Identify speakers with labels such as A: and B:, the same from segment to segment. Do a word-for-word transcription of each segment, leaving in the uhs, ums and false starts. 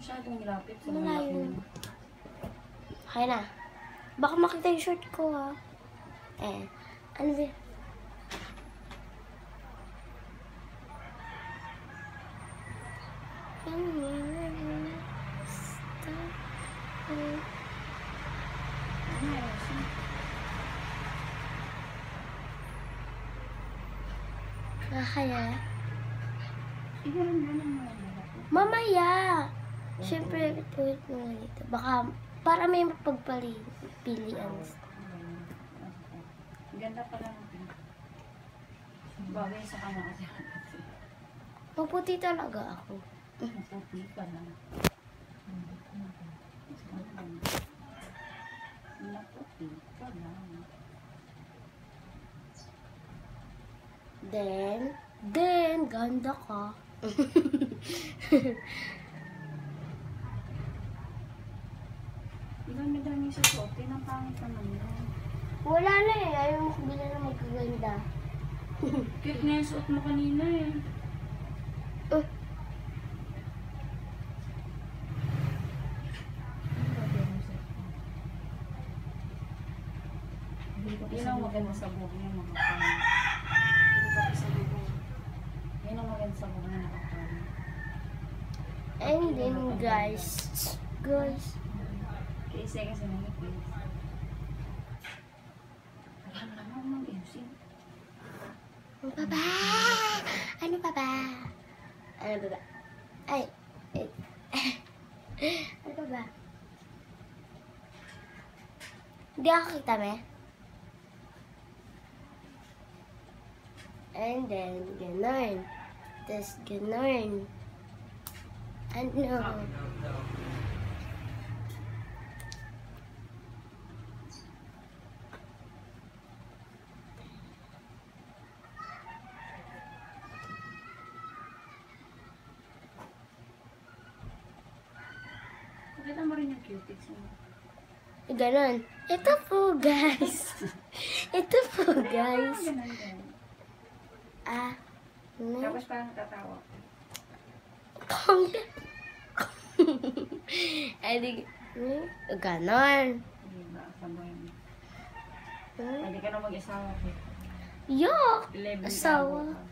A: Masyadong malapit sa
B: Malayo. Okay na. Baka makita yung short ko, ha? Eh, ano ba? Kaya? Mamaya! Siyempre, ituwit mo nga dito. Baka, para may mapagpilian.
A: Ganda pala natin. Bagay sa kanya kasi.
B: Maputi talaga ako.
A: Maputi ka lang. Maputi ka lang.
B: Then, then, ganda ka.
A: Dami-dami sa suot. Pinapangit naman yun.
B: Wala na eh. Ayaw mo kubila na magkaganda.
A: Cute na yung suot mo kanina eh.
B: Uh.
A: Yun ang maganda sa buhok niya, makapangit. Hindi pa sa buhok. Yun ang maganda sa buhok niya, makapangit.
B: And then, guys, guys,
A: Kasi kasi nanipis. Alam naman mag-iusin.
B: ano pa ba? Ano pa ba? Ano pa ba? Ay, ay. Ano pa ba? Hindi ako kita, me. And then, ganon. Tapos, ganon. Ano?
A: Pakita mo rin yung cutics mo.
B: Ganon. Ito po, guys. Ito po, guys.
A: Ganun din.
B: Ah. No.
A: Tapos parang natatawa.
B: Kongga. Ay, di. Ganon.
A: Diba? Sabay mo.
B: Hmm?
A: Pwede ka na mag-isawa.
B: Yuck!
A: eleven
B: Asawa.
A: ka.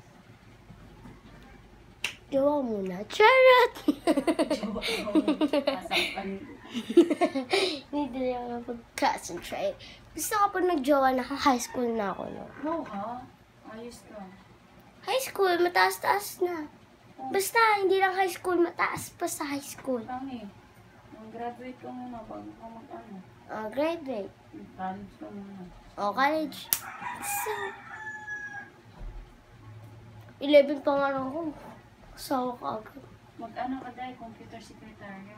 B: Jowa muna. Charot!
A: Jowa ko. Kasapan.
B: Hindi na ako mag-concentrate. Gusto ko pa nag-jowa na high school na ako, no?
A: No, ha? Ayos ka.
B: High school, mataas-taas na. Basta, hindi lang high school, mataas pa sa high school.
A: Kami. Nung graduate ka muna bago ka mag-ano.
B: Uh, graduate.
A: College ka muna.
B: O, college. So, eleven pa nga lang ako. Sawa ka agad.
A: Mag-ano ka dahil, computer secretary.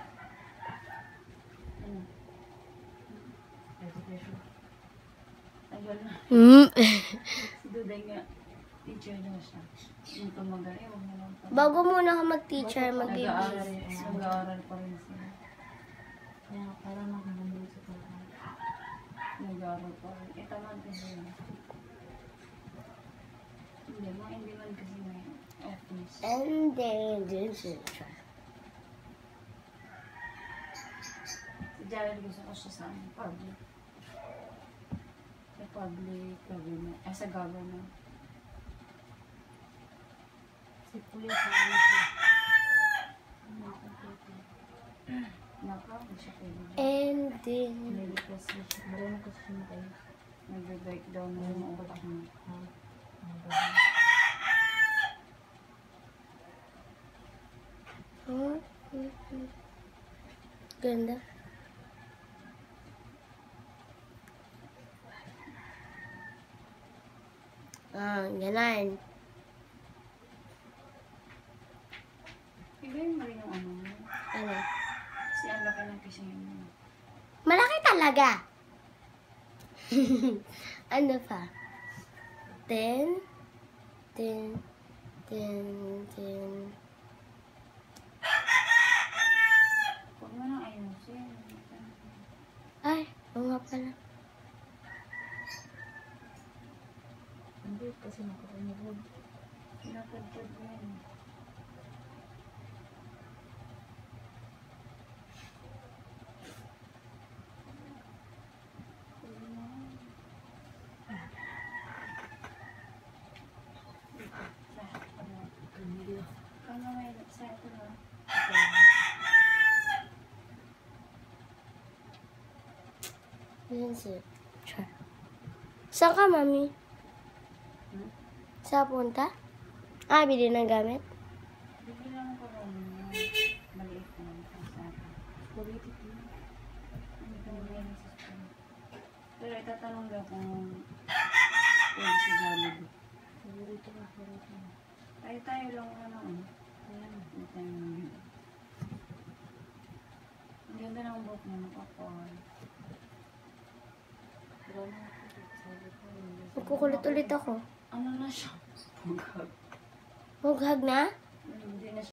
A: Ano? Education. Ayun na.
B: Mm.
A: Si Duday nga, teacher na siya. Yung tumagay, huwag mo lang tumagay.
B: Bago muna ka mag-teacher,
A: Nag-aaral,
B: mag-ibig.
A: nag-aaral pa rin sila. Kaya parang nakaganda sa pagkakas. Nag-aaral pa rin. Eh, tamad kasi yun. Hindi, mga hindi man kasi may office.
B: And then, this is try.
A: Si Jared gusto ko siya sa ano, public. Sa public government. Eh, sa government. Si Kuya sa ano siya. Naka, hindi siya pwede.
B: And then,
A: Nag-request siya. Marunong kasi siya matayo. Nag-breakdown na yung utak niya.
B: oh, ganda. Ah, ganan.
A: Igayin mo rin yung ano mo.
B: Ano?
A: Kasi ang laki ng kising mo.
B: Malaki talaga. Ano pa? Then, then, then, then.
A: Huwag mo nang ayusin.
B: Ay, oo nga pala.
A: Hindi, kasi nakapamugod. Pinatagtag mo yan. Sa ito na.
B: Ayan sir. Char. Saan ka, mami?
A: Hmm?
B: Sa punta? Ah, bili ng gamit?
A: Bigyan lang ko lang yung maliit na sa akin. Politik na. Ano ka mga sa school? Pero itatanong daw kung pwede si Jollibee. Favorito na, favorito na. Tayo tayo lang ano. Ayan, hindi tayo namin. Ang ganda ng buhok niya, makapal. Pero ano ako, sabi ko.
B: Magkukulit ulit ako.
A: Ano na siya? Pugag.
B: Hughag na?